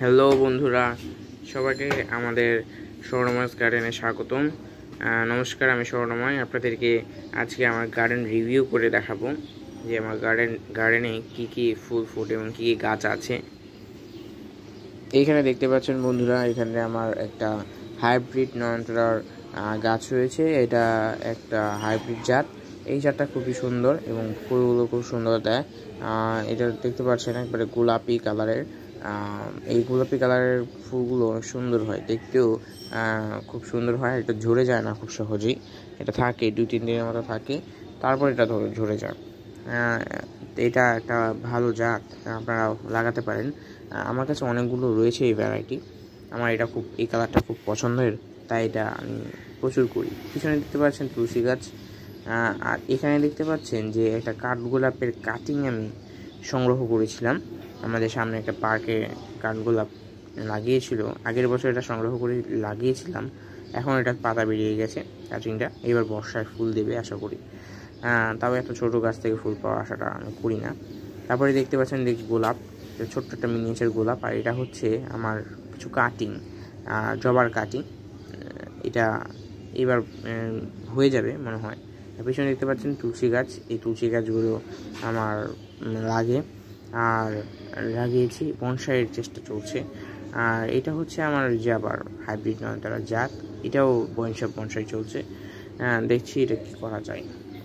Hello বন্ধুরা, সবাইকে আমাদের স্বর্ণময় গার্ডেনে স্বাগতম। নমস্কার, আমি স্বর্ণময়। আপনাদেরকে আজকে আমার গার্ডেন রিভিউ করে দেখাবো যে আমার গার্ডেনে কি কি ফুল ফুটে এবং কি কি গাছ আছে। এইখানে দেখতে পাচ্ছেন বন্ধুরা, এখানে আমার একটা হাইব্রিড নয়নতারার গাছ রয়েছে। এটা একটা হাইব্রিড জাত। এই জাতটা খুবই সুন্দর এবং ফুলগুলো খুব সুন্দর দেয়। এটা দেখতে পাচ্ছেন একবারে গোলাপি কালারের। এই গোলাপি কালারের ফুলগুলো অনেক সুন্দর হয়, দেখতেও খুব সুন্দর হয়। এটা ঝরে যায় না খুব সহজেই, এটা থাকে 2-3 দিনের মতো থাকে, তারপর এটা ঝরে যায়। এটা একটা ভালো জাত, আপনারা লাগাতে পারেন। আমার কাছে অনেকগুলো রয়েছে এই ভ্যারাইটি। আমার এই কালারটা খুব পছন্দের, তাই এটা আমি প্রচুর করি। পিছনে দেখতে পাচ্ছেন তুলসী গাছ। আর এখানে দেখতে পাচ্ছেন যে একটা কাঠগোলাপের কাটিং আমি সংগ্রহ করেছিলাম। আমাদের সামনে একটা পার্কে কাঠগোলাপ লাগিয়েছিল, আগের বছর এটা সংগ্রহ করে লাগিয়েছিলাম। এখন এটা পাতা বেরিয়ে গেছে, কাটিংটা এবার বর্ষায় ফুল দেবে আশা করি। তাও এত ছোটো গাছ থেকে ফুল পাওয়ার আশাটা আমি করি না। তারপরে দেখতে পাচ্ছেন গোলাপ, ছোট্ট একটা মিনিয়েচার গোলাপ। আর এটা হচ্ছে আমার কিছু কাটিং, জবার কাটিং। এটা এবার হয়ে যাবে মনে হয়। পিছনে দেখতে পাচ্ছেন তুলসী গাছ। এই তুলসী গাছগুলো আমার লাগে আর লাগিয়েছি, বনসাইয়ের চেষ্টা চলছে। আর এটা হচ্ছে আমার জাবার হাইব্রিড নয়নতারা জাত, এটাও বনসাই চলছে। দেখছি এটা কি করা যায়।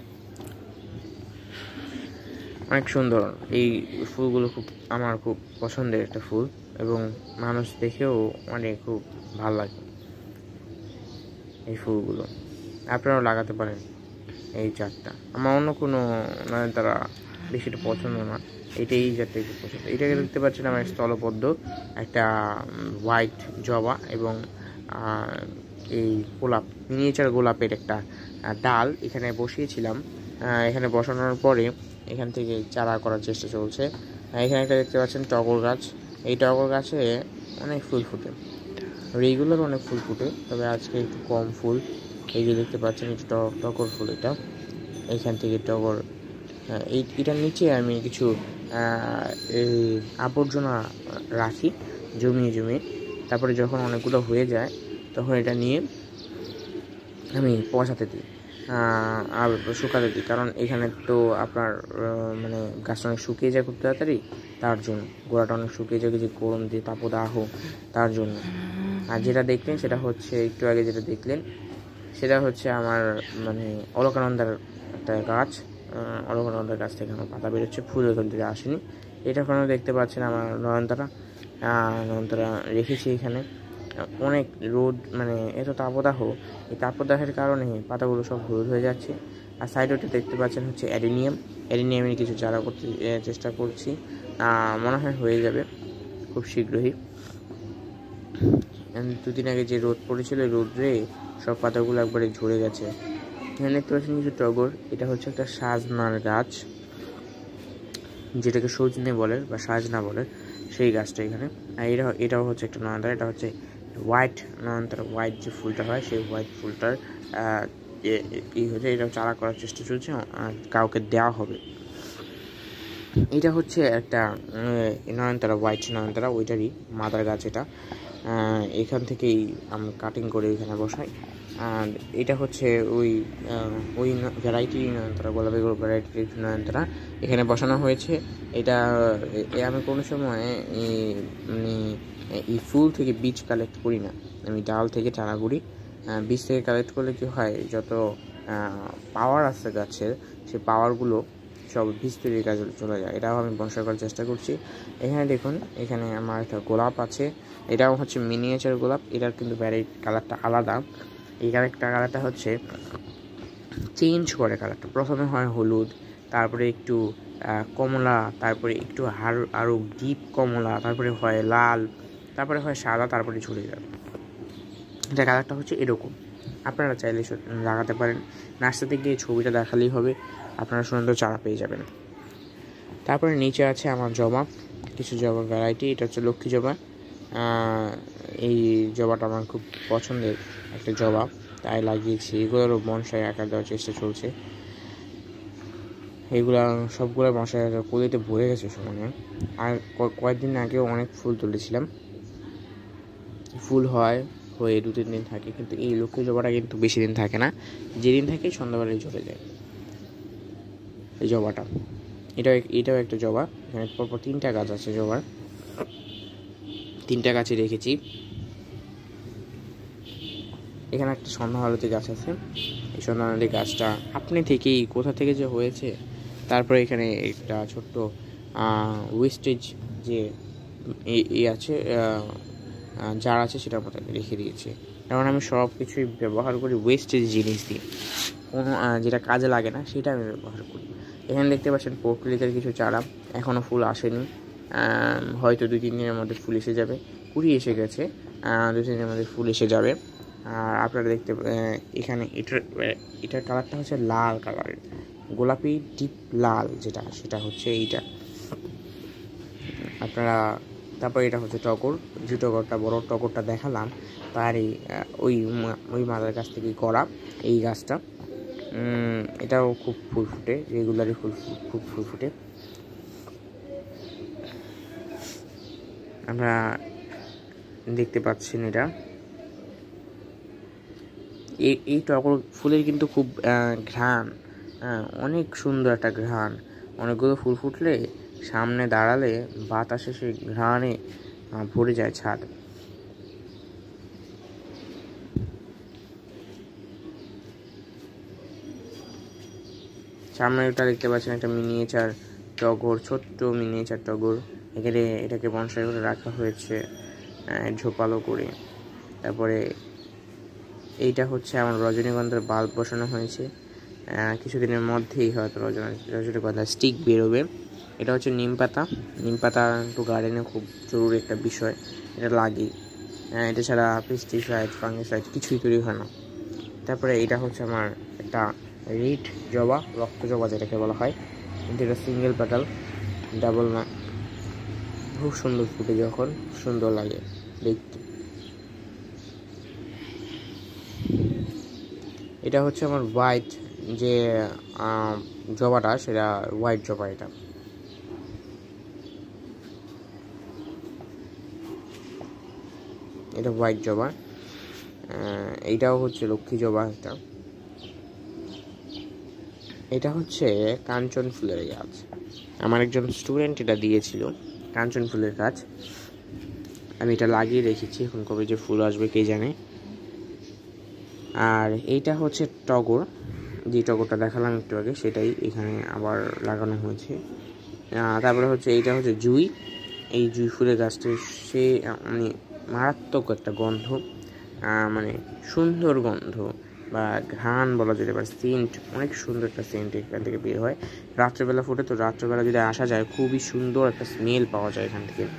অনেক সুন্দর এই ফুলগুলো, আমার খুব পছন্দের একটা ফুল এবং মানুষ দেখেও খুব ভালো লাগে এই ফুলগুলো। আপনারাও লাগাতে পারেন এই জাতটা। আমার অন্য কোনো নয়নতারা বেশিটা পছন্দ না, এই জাতটা খুব পছন্দ। এটাকে দেখতে পাচ্ছেন আমার স্থলপদ্ম, একটা হোয়াইট জবা এবং এই গোলাপ, মিনিয়েচার গোলাপের একটা ডাল এখানে বসিয়েছিলাম। এখানে বসানোর পরে এখান থেকে চারা করার চেষ্টা চলছে। এখানে একটা দেখতে পাচ্ছেন টগর গাছ। এই টগর গাছে অনেক ফুল ফুটে, রেগুলার অনেক ফুল ফুটে, তবে আজকে একটু কম ফুল। এই যে দেখতে পাচ্ছেন একটু টগর ফুল, এটা এইখান থেকে টগর। এটার নিচে আমি কিছু এই আবর্জনা রাখি জমিয়ে, তারপরে যখন অনেকগুলো হয়ে যায় তখন এটা নিয়ে আমি পচাতে দিই আর শুকাতে দিই। কারণ এখানে তো আপনার গাছটা অনেক শুকিয়ে যায় খুব তাড়াতাড়ি, তার জন্য গোড়াটা অনেক শুকিয়ে যায়, যে গরম দিয়ে তাপদাহ, তার জন্য। আর যেটা দেখলেন সেটা হচ্ছে একটু আগে যেটা দেখলেন সেটা হচ্ছে আমার অলকানন্দার একটা গাছ। অলকানন্দার গাছ থেকে আমার পাতা বেরোচ্ছে, ফুল ওখান থেকে আসেনি। এটা ওখানেও দেখতে পাচ্ছেন আমার নয়নতারা রেখেছি এখানে। অনেক রোদ, এত তাপদাহ, এই তাপদাহের কারণে পাতাগুলো সব হলুদ হয়ে যাচ্ছে। আর সাইডে দেখতে পাচ্ছেন হচ্ছে অ্যাডিনিয়ামের কিছু চারা করতে চেষ্টা করছি, মনে হয় হয়ে যাবে খুব শীঘ্রই। 2 দিন আগে যে রোদ পড়েছিল, রোদ্রে সব পাতাগুলো একবারে ঝরে গেছে। এখানে দেখতে পাচ্ছেন কিছু টগর। এটা হচ্ছে একটা সাজনার গাছ, যেটাকে সজনে বলে বা সাজনা বলে, সেই গাছটা এখানে। আর এটাও হচ্ছে একটা নয়নতারা। এটা হচ্ছে হোয়াইট নয়নতারা, হোয়াইট যে ফুলটা হয় সেই হোয়াইট ফুলটার হচ্ছে, এটাও চারা করার চেষ্টা চলছে, কাউকে দেওয়া হবে। এটা হচ্ছে একটা নয়নতারা, হোয়াইট নয়নতারা, ওইটারই মাদার গাছ এটা। এখান থেকেই আমি কাটিং করে এখানে বসাই। আর এটা হচ্ছে ওই ভ্যারাইটি নয়নতারা, গোলাপি ভ্যারাইটির নয়নতারা এখানে বসানো হয়েছে। এটা আমি কোনো সময় এই ফুল থেকে বীজ কালেক্ট করি না, আমি ডাল থেকে চারা করি। বীজ থেকে কালেক্ট করলে কী হয়, যত পাওয়ার আছে গাছের, সেই পাওয়ারগুলো সব বীজ তৈরির কাজে চলে যায়। এটাও আমি বংশায় করার চেষ্টা করছি। এখানে দেখুন, এখানে আমার একটা গোলাপ আছে, এটাও হচ্ছে মিনিয়েচার গোলাপ। এটার কিন্তু ভ্যারাইটি কালারটা আলাদা। এই কালারটা হচ্ছে চেঞ্জ করে কালারটা, প্রথমে হয় হলুদ, তারপরে একটু কমলা, তারপরে একটু আরও ডিপ কমলা, তারপরে হয় লাল, তারপরে হয় সাদা, তারপরে ঝরে যাবে। এটা কালারটা হচ্ছে এরকম। আপনারা চাইলে লাগাতে পারেন, নার্সারিতে গিয়ে ছবিটা দেখালেই হবে, আপনারা সুন্দর চারা পেয়ে যাবেন। তারপরে নিচে আছে আমার জবা, কিছু জবা ভ্যারাইটি। এটা হচ্ছে লক্ষ্মী জবা। এই জবাটা আমার খুব পছন্দের একটা জবা, তাই লাগিয়েছি। এগুলোরও বনসাই আকার দেওয়ার চেষ্টা চলছে। এগুলা সবগুলো বনসাই আকার কলিতে ভরে গেছে সমানে। আর কয়েকদিন আগেও অনেক ফুল তুলেছিলাম, ফুল হয়, হয়ে 2-3 দিন থাকে, কিন্তু এই লক্ষ্মী জবাটা কিন্তু বেশি দিন থাকে না, যেদিন থাকে সন্ধ্যাবেলায় চলে যায় এই জবাটা। এটাও একটা জবা। এখানে পরপর 3টা গাছ আছে জবার, 3টা গাছে রেখেছি। এখানে একটা সন্ধ্যামালতী গাছ আছে। এই সন্ধ্যামালতী গাছটা আপনি থেকেই কোথা থেকে যে হয়েছে। তারপরে এখানে একটা ছোট্ট ওয়েস্টেজ যে আছে জার আছে, সেটার মতো রেখে দিয়েছি, কারণ আমি সব কিছুই ব্যবহার করি ওয়েস্টেজ জিনিস দিয়ে। কোনো যেটা কাজে লাগে না সেটা আমি ব্যবহার করি। এখানে দেখতে পাচ্ছেন পোর্টলিকের কিছু চারা, এখনও ফুল আসেনি, হয়তো 2-3 দিনের মধ্যে ফুল এসে যাবে। কুড়ি এসে গেছে, 2-3 দিনের মধ্যে ফুল এসে যাবে। আর আপনারা দেখতে এখানে এটার কালারটা হচ্ছে লাল কালারের, গোলাপি ডিপ লাল, সেটা হচ্ছে এইটা আপনারা। তারপর এটা হচ্ছে টগর, যে টগরটা বড় টগরটা দেখালাম, তারই ওই মাদার গাছ থেকে করা এই গাছটা। এটাও খুব ফুল ফুটে, রেগুলারই খুব ফুল ফুটে। আমরা দেখতে পাচ্ছেন এটা, এই টগর ফুলের কিন্তু খুব ঘ্রাণ, অনেক সুন্দর একটা ঘ্রাণ। অনেকগুলো ফুল ফুটলে সামনে দাঁড়ালে বাতাসে সেই ঘ্রাণে ভরে যায় ছাদ। সামনে এটা দেখতে পাচ্ছেন একটা মিনিয়েচার টগর, ছোট্ট মিনিয়েচার টগর। এখানে এটাকে বনসাই করে রাখা হয়েছে ঝোপালো করে। তারপরে এইটা হচ্ছে আমার রজনীগন্ধার বাল্ব বসানো হয়েছে, কিছুদিনের মধ্যেই হয়তো রজনীগন্ধার স্টিক বেরোবে। এটা হচ্ছে নিম পাতা একটু গার্ডেনে খুব জরুরি একটা বিষয়, এটা লাগে। এটা ছাড়া পেস্টিসাইড ফাঙ্গিসাইড কিছুই তৈরি হয় না। তারপরে এটা হচ্ছে আমার একটা রেড জবা, রক্ত জবা যেটাকে বলা হয়, কিন্তু এটা সিঙ্গেল প্যাটাল, ডাবল না। খুব সুন্দর ফুটে, যখন সুন্দর লাগে দেখতে। এটা হচ্ছে আমার হোয়াইট যে জবাটা, সেটা হোয়াইট জবা। এটা হোয়াইট জবা। এইটাও হচ্ছে লক্ষ্মী জবা। এটা হচ্ছে কাঞ্চন ফুলের গাছ, আমার একজন স্টুডেন্ট এটা দিয়েছিল, কাঞ্চন ফুলের গাছ। আমি এটা লাগিয়ে রেখেছি, এখন কবে যে ফুল আসবে কে জানে। আর এইটা হচ্ছে টগর, যে টগরটা দেখালাম একটু আগে, সেটাই এখানে আবার লাগানো হয়েছে। তারপরে হচ্ছে এইটা হচ্ছে জুঁই, এই জুঁই ফুলের গাছটা সে মানে মারাত্মক একটা গন্ধ, মানে সুন্দর গন্ধ বা ঘ্রাণ বলা যেতে পারে, সেন্ট, অনেক সুন্দর একটা সেন্ট এখান থেকে বের হয়। রাত্রেবেলা ফুটে, তো রাত্রেবেলা যদি আসা যায় খুবই সুন্দর একটা স্মেল পাওয়া যায় এখান থেকে।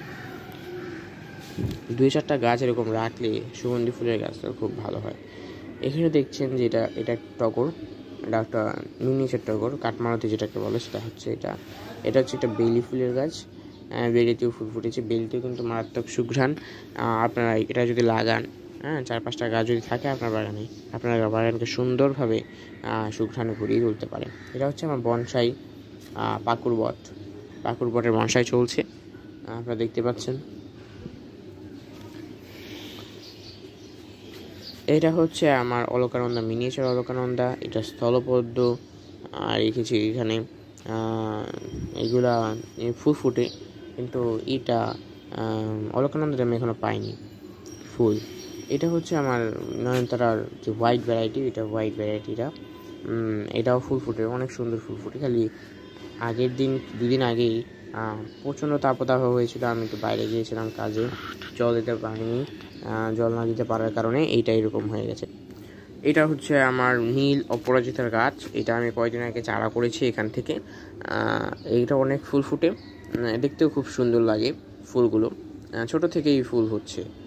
2-4টা গাছ এরকম রাখলে সুগন্ধি ফুলের গাছটা খুব ভালো হয়। এখানে দেখছেন যে এটা টগর, এটা একটা মিনিয়েচার টগর, কাঠমালতি যেটাকে বলে, সেটা হচ্ছে এটা হচ্ছে একটা বেলি ফুলের গাছ। বেলিতেও ফুল ফুটেছে, বেলিতেও কিন্তু মারাত্মক সুঘ্রাণ। আপনারা এটা যদি লাগান, 4-5টা গাছ যদি থাকে আপনার বাগানে, আপনার বাগানকে সুন্দরভাবে সুঘ্রাণে ভরিয়ে তুলতে পারে। এটা হচ্ছে আমার বনসাই পাকুড়বটের বনসাই চলছে, আপনারা দেখতে পাচ্ছেন। এটা হচ্ছে আমার অলকানন্দা, মিনিয়েচার অলকানন্দা। এটা স্থলপদ্ম আর রেখেছি এখানে। এগুলা ফুল ফুটে, কিন্তু এটা অলকানন্দাটা আমি এখনও পাইনি ফুল। এটা হচ্ছে আমার নয়নতারার যে হোয়াইট ভ্যারাইটি, হোয়াইট ভ্যারাইটিটা, এটাও ফুল ফুটে, অনেক সুন্দর ফুল ফুটে। খালি আগের দিন 2 দিন আগেই প্রচণ্ড তাপদাহ হয়েছিল, আমি একটু বাইরে গিয়েছিলাম কাজে, জল দিতে পারিনি। জল না দিতে পারার কারণে এইটা এরকম হয়ে গেছে। এটা হচ্ছে আমার নীল অপরাজিতার গাছ, এটা আমি কয়েকদিন আগে চারা করেছি এখান থেকে। এইটা অনেক ফুল ফুটে, দেখতেও খুব সুন্দর লাগে ফুলগুলো, ছোট থেকেই ফুল হচ্ছে।